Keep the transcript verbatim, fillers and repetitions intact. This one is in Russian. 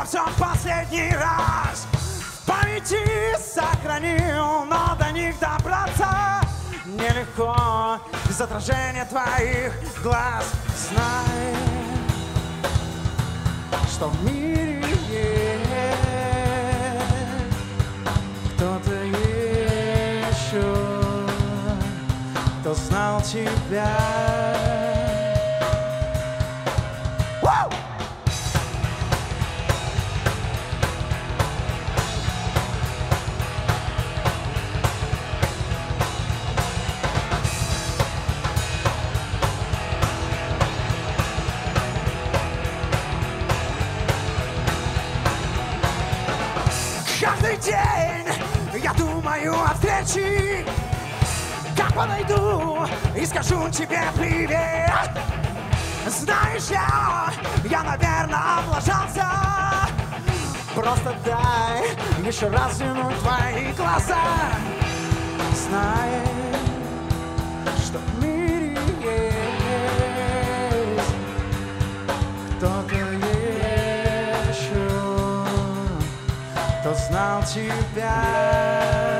обо всем в последний раз в памяти сохранил, но до них добраться нелегко без отражения твоих глаз. Знай, что в мире есть кто-то еще, кто знал тебя. Каждый день я думаю о встрече, как подойду и скажу тебе привет. Знаешь, я, я, наверное, облажался. Просто дай еще раз взглянуть в твои глаза. Знай, что в мире есть кто-то еще, кто знал тебя.